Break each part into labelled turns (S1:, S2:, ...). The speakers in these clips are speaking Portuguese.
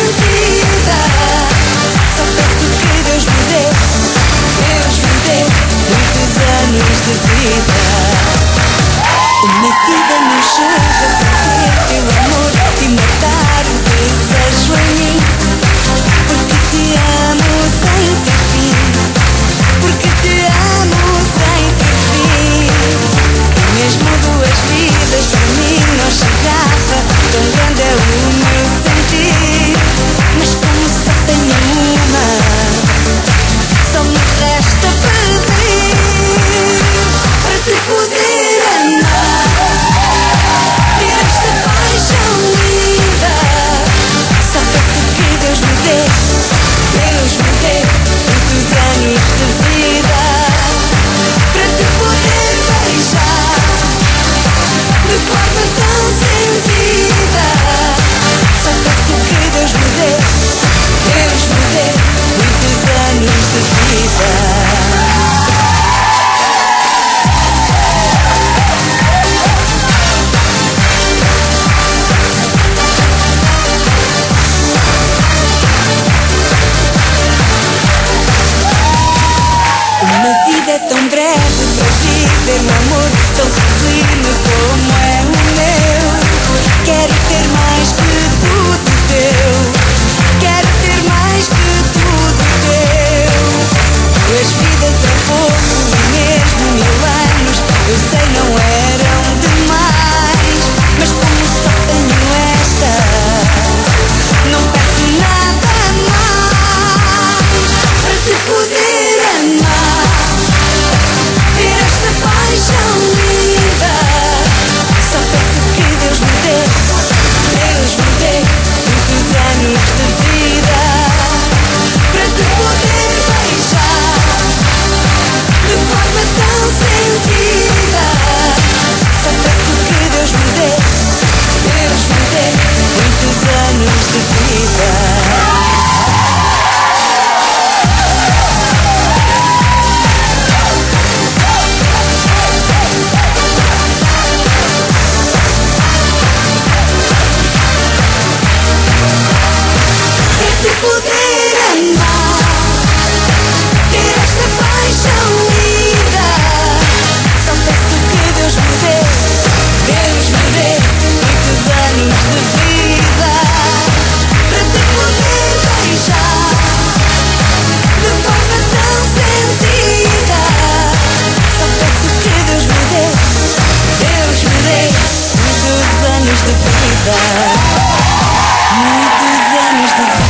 S1: sentida. Só peço que Deus me dê muitos anos de vida. Uma vida não chega para ter teu amor e matar o desejo em mim. Porque te amo sem ter fim. Porque te amo sem ter fim. E mesmo duas vidas para mim não chegava. Tão grande é o meu sentir. Mas como só tenho uma, só me resta pedir para te poder amar. Ter esta paixão linda. Só peço que Deus me dê muitos anos de vida para te poder beijar de forma tão sentida. Só peço que Deus me dê muitos anos de vida. Uma vida é tão breve para viver um amor tão sublime como é o meu. Quero ter mais que tudo teu. Quero ter mais que tudo teu. 2 vidas é pouco e mesmo 1000 anos eu sei não eram demais. Mas como só tenho esta, não peço nada mais para te poder amar. Ter esta paixão linda. Só peço que Deus me dê muitos anos de vida para te poder beijar de forma tão sentida. Só peço que Deus me dê muitos anos de vida. Poder amar, ter esta paixão linda. Só peço que Deus me dê muitos anos de vida para te poder beijar de forma tão sentida. Só peço que Deus me dê muitos anos de vida. Muitos anos de vida.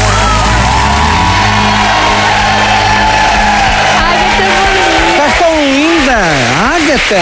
S2: Estás tão linda, Ágata.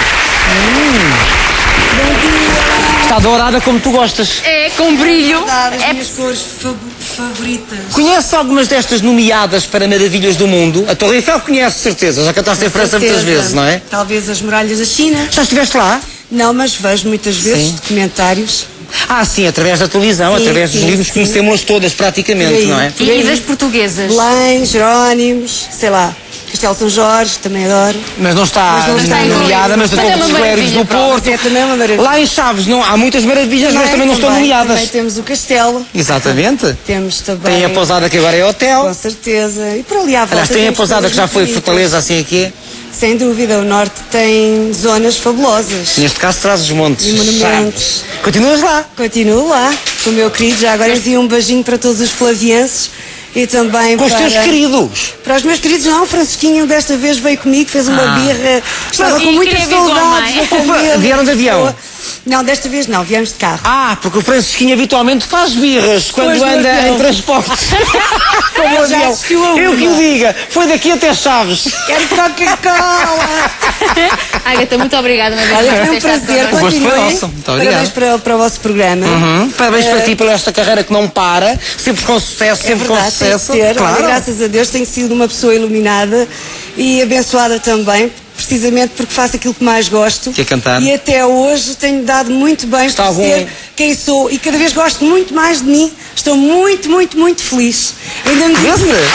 S2: Está dourada como tu gostas.
S3: É, com brilho.
S1: As
S3: É
S1: minhas cores favoritas.
S2: Conhece algumas destas nomeadas para Maravilhas do Mundo? A Torre Eiffel conhece, certeza. Já cantaste em França muitas vezes, não é?
S1: Talvez as muralhas da China.
S2: Já estiveste lá?
S1: Não, mas vejo muitas vezes
S2: Sim.
S1: documentários.
S2: Ah, sim, através da televisão,
S1: Sim,
S2: através dos
S1: sim,
S2: livros,
S1: sim.
S2: conhecemos-las todas praticamente,
S1: Sim.
S2: não é?
S3: E das portuguesas?
S1: Belém, Jerónimos, sei lá, Castelo São Jorge, também adoro.
S2: Mas não está,
S1: Mas não está
S2: nomeada, mas a
S3: incluído.
S2: Torre
S3: Mas é
S2: dos
S3: uma
S2: Clérigos do
S3: maravilha,
S2: Porto.
S1: É também uma maravilha.
S2: Lá em Chaves não, há muitas maravilhas, mas também não estão nomeadas.
S1: Também temos o Castelo.
S2: Exatamente.
S1: Temos também...
S2: Tem a pousada que agora é hotel.
S1: Com certeza. E por ali à volta...
S2: Aliás, tem a
S1: temos
S2: pousada que já foi
S1: coisas
S2: Fortaleza, assim aqui.
S1: Sem dúvida, o Norte tem zonas fabulosas.
S2: Neste caso traz os montes.
S1: E monumentos.
S2: Chaves. Continuas lá.
S1: Continuo lá, com o meu querido. Já agora envio um beijinho para todos os flavienses e também
S2: Com os teus queridos.
S1: Para os meus queridos, não. O Francisquinho desta vez veio comigo, fez uma birra. Estava com
S3: E
S1: muitas
S3: queria vir com a
S1: saudades
S3: mãe.
S1: da família.
S2: Vieram de avião?
S1: Não, desta vez não, viemos de carro.
S2: Ah, porque o Francisquinho habitualmente faz birras quando
S1: Pois, no
S2: anda
S1: avião.
S2: em transportes. Como o
S1: Já
S2: avião.
S1: assistiu a uma.
S2: Eu que o diga, foi daqui até Chaves.
S1: Quero Coca-Cola!
S3: Ágata, muito obrigada uma vez
S1: Olha,
S3: por
S1: foi um
S3: ter estado
S1: prazer.
S3: connosco.
S2: gosto foi
S1: Continuem.
S2: nosso. Muito obrigado.
S1: Parabéns para o vosso programa.
S2: Parabéns para ti, pela esta carreira que não para, sempre com sucesso,
S1: É
S2: sempre
S1: verdade,
S2: com sucesso.
S1: tem que ter.
S2: Claro.
S1: Olha, graças a Deus tenho sido uma pessoa iluminada e abençoada também, precisamente porque faço aquilo que mais gosto.
S2: Que é cantar.
S1: E até hoje tenho dado muito bem
S2: Está
S1: por
S2: algum-
S1: ser quem sou e cada vez gosto muito mais de mim. Estou muito, muito, muito feliz. Ainda me digo
S2: Vê-se?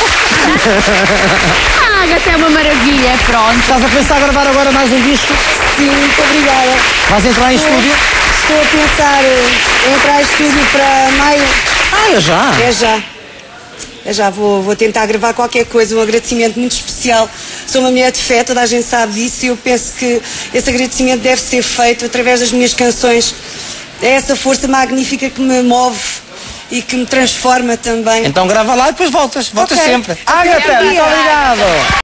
S3: A Ágata é uma maravilha, pronto.
S2: Estás a pensar em gravar agora mais um disco?
S1: sim, muito obrigada.
S2: Vais entrar em estúdio?
S1: Estou a pensar em entrar em estúdio para maio.
S2: É já?
S4: É já. É já, vou tentar gravar qualquer coisa, um agradecimento muito especial. Sou uma mulher de fé, toda a gente sabe disso, e eu penso que esse agradecimento deve ser feito através das minhas canções. É essa força magnífica que me move e que me transforma também.
S2: Então grava lá e depois voltas. Voltas
S4: Ok.
S2: sempre.
S4: Até
S2: Ágata,
S4: um
S2: muito
S4: dia.
S2: obrigado.